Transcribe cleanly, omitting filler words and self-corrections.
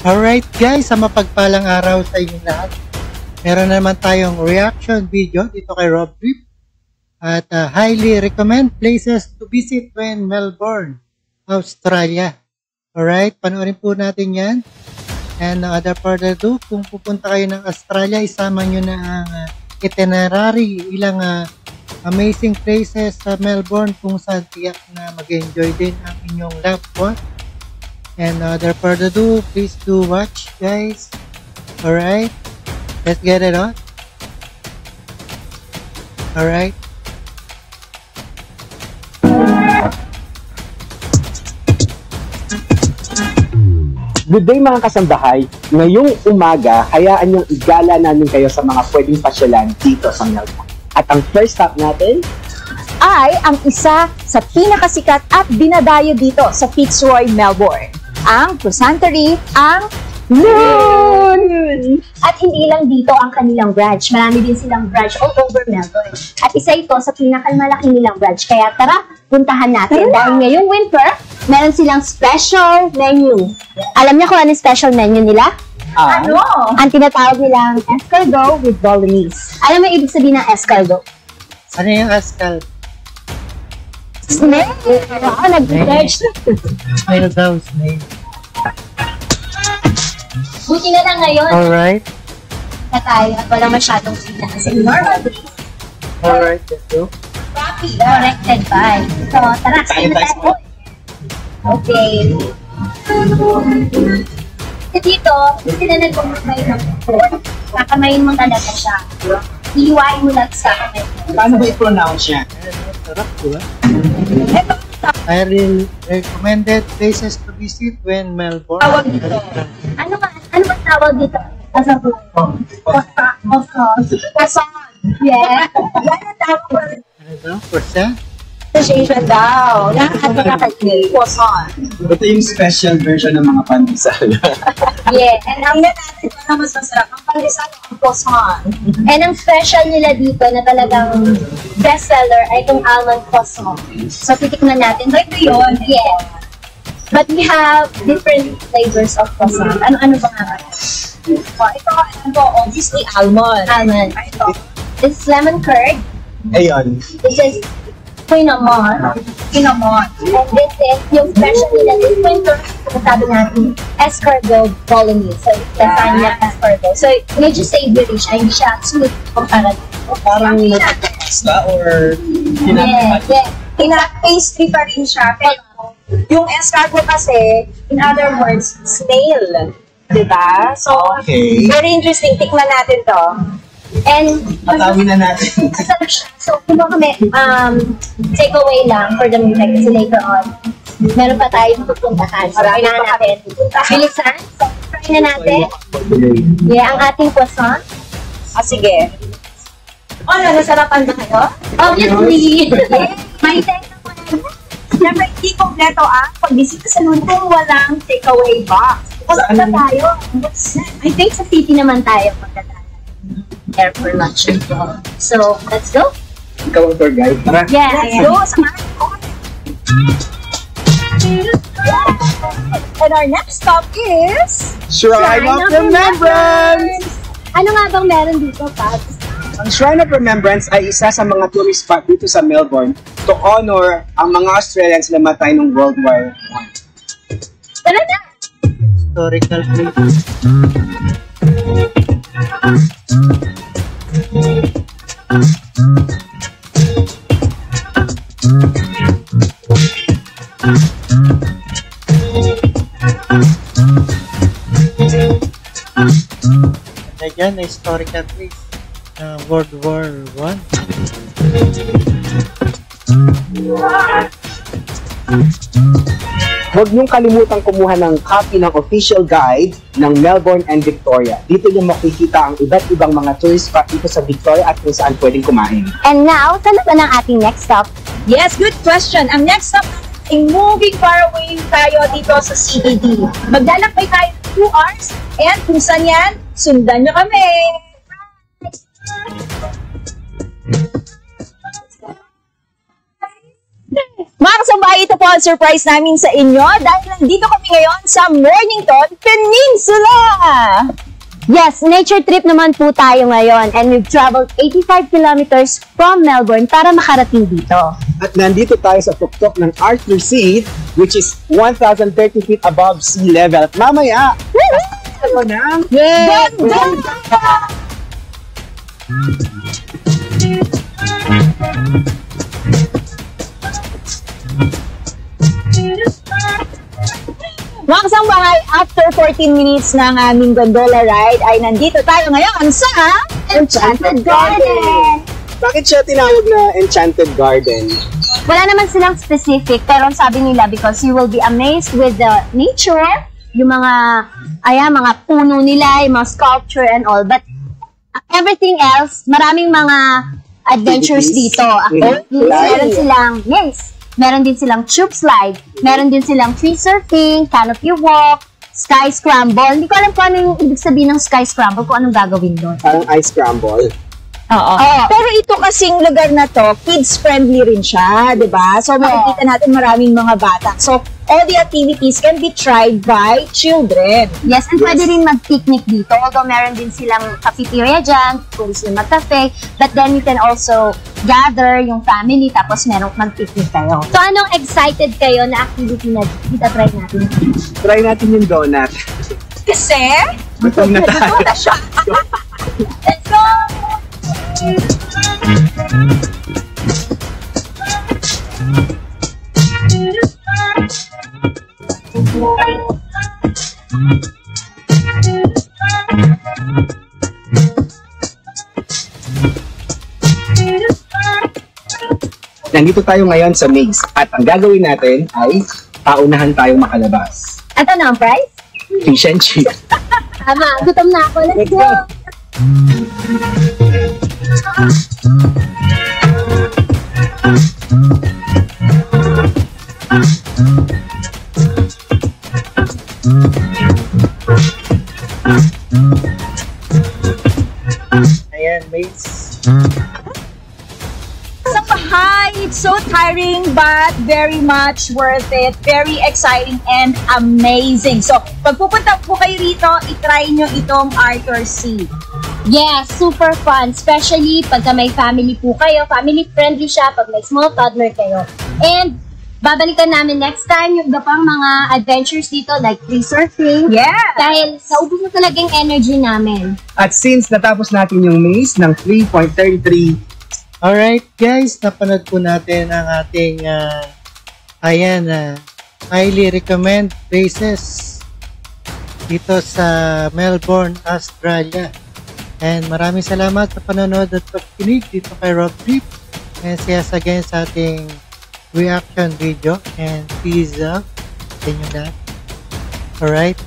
Alright guys, sa mapagpalang araw sa inyo lahat. Meron naman tayong reaction video dito kay Rob Trip. At highly recommend places to visit when Melbourne, Australia. Alright, panoorin po natin yan. And other further ado, kung pupunta kayo ng Australia, isama nyo na ang itinerary, ilang amazing places sa Melbourne kung saan tiyak na mag-enjoy din ang inyong loved one. And other further ado, please do watch guys. Alright, let's get it on. Alright. Good day mga kasambahay. Ngayong umaga, hayaan niyong igala namin kayo sa mga pwedeng pasyalan dito sa Melbourne. At ang first stop natin ay ang isa sa pinakasikat at dinadayo dito sa Fitzroy, Melbourne. Ang Crusantery, ang Loon! At hindi lang dito ang kanilang branch. Marami din silang branch all over Melbourne. At isa ito sa pinakamalaki nilang branch. Kaya tara, puntahan natin. Dahil ngayong winter, meron silang special menu. Alam niyo kung ano special menu nila? Ano? Ang tinatawag nilang escargot with bolognese. Alam mo ibig sabihin ng escargot? Ano yung escargot? Snail! Wow, nag-search. Snail daw, snail. Buti na lang ngayon. Alright. Na tayo at walang masyadong sila. Kasi normal days. Alright, let's go. Copy. Corrected by. So, tara, sige na tayo. Okay. Kasi dito, hindi na nag-umabay ng food. Kakamayin mo talaga siya. Iiwain mo lang sa kamay. paano ba i-pronounce niya? Sarap, diba? Highly recommended places to visit when Melbourne. Tawag dito. Ano ba tawag dito? Asabu. Croissant. Yeah. Yan ang tawag. Ano daw? Croissant? Association daw. Nakakatid. Croissant. Ito yung special version ng mga pandesal. Yeah. And ang natin na mas masarap. Ang pandesal ang croissant. And ang special nila dito na talagang bestseller ay itong almond croissant. So, titikman natin. So, ito yun. Yeah. But we have different flavors of croissant. Ano ba nga? Ito, obviously, almond. Almond. Ito. This is lemon curd. Ayun. This is cinnamon. Cinnamon. And this is yung special nila this winter. Sabi natin, escargot bolognese. So, lasagna escargot. So, medyo savory siya. Hindi siya sweet kumpara dito. Parang nagpapasta or Yeah, yeah. Pastry pa rin siya. Pero yung escargot kasi, in other words, snail. Diba? So, Okay. very interesting. Tikman natin to. And, Patawin na natin. masarap siya. So, kung kami, take away lang for the meantime kasi later on, meron pa tayong pupuntahan. So, kailangan natin bilisan. So, try na natin. Yeah, ang ating croissant. Sige. Oh, nasarapan ba kayo? Obviously. May take away. Siyempre, hindi kompleto ang pag-visit sa Loon kung walang takeaway box. Saan na tayo? I think sa city naman tayo pagkatala. There for lunch and all. So, let's go. Ikaw ang tour guide. Tara. Yeah, Let's go. Samahan ko. And our next stop is Shrine of Remembrance! Ano nga bang meron dito, Pat? Ang Shrine of Remembrance ay isa sa mga tourist spot dito sa Melbourne to honor ang mga Australians na namatay ng World War I. Tara na! Historical place. Again, historical place. World War I. Huwag niyong kalimutang kumuha ng copy ng official guide ng Melbourne and Victoria. Dito niyo makikita ang iba't ibang mga tourist spot dito sa Victoria at kung saan pwedeng kumain. And now, saan na ba ng ating next stop? yes, good question. Ang next stop ay moving far away tayo dito sa CBD. Maglalakbay tayo 2 hours and kung saan yan, sundan niyo kami. Mga kasambay, ito po po ang surprise namin sa inyo dahil nandito kami ngayon sa Mornington Peninsula. Yes, nature trip naman po tayo ngayon and we've traveled 85 kilometers from Melbourne para makarating dito. At nandito tayo sa tuktok ng Arthur Seat, which is 1,030 feet above sea level. At mamaya, ano na? Mga kasambahay, after 14 minutes ng aming gondola ride ay nandito tayo ngayon sa Enchanted Garden! Bakit siya tinawag na Enchanted Garden? Wala naman silang specific, pero ang sabi nila because you will be amazed with the nature, yung mga, mga puno nila, yung mga sculpture and all. But everything else, maraming mga adventures Activities. dito. Activities. Like? Meron silang, meron din silang tube slide, meron din silang tree surfing, canopy walk, sky scramble. Hindi ko alam kung ano yung ibig sabihin ng sky scramble, kung anong gagawin doon. Parang ice scramble. Oo. Pero ito kasing lugar na to, kids-friendly rin siya, di ba? So, makikita natin maraming mga bata. So, all the activities can be tried by children. Yes, and pwede rin mag-picnic dito. Although meron din silang cafeteria dyan, kung gusto nyo mag-cafe. But then you can also gather yung family, tapos merong mag-picnic kayo. So, anong excited kayo na activity na kita try natin? Try natin yung donut. Kasi, Gutom na tayo. ito na siya. Let's go! Nandito tayo ngayon sa maze at ang gagawin natin ay paunahan tayong makalabas. At ano ang price? Fish and chips. Tama, gutom na ako. Let's go! Ayan, mates. Hi, it's so tiring but very much worth it. Very exciting and amazing. So, pag pupunta po kayo rito, itry nyo itong Arthur Seat. Yes, super fun. Especially pagka may family po kayo. Family friendly siya pag may small toddler kayo. And babalikan namin next time yung iba pang mga adventures dito like tree surfing. Yeah! Dahil naubos na talaga yung energy namin. At since natapos natin yung maze ng 3.33, Alright guys, napanood po natin ang ating highly recommend places dito sa Melbourne, Australia. And maraming salamat sa panonood at pagkinig dito kay Rob Trip. And see us again sa ating reaction video. And peace out sa inyo lahat. Alright?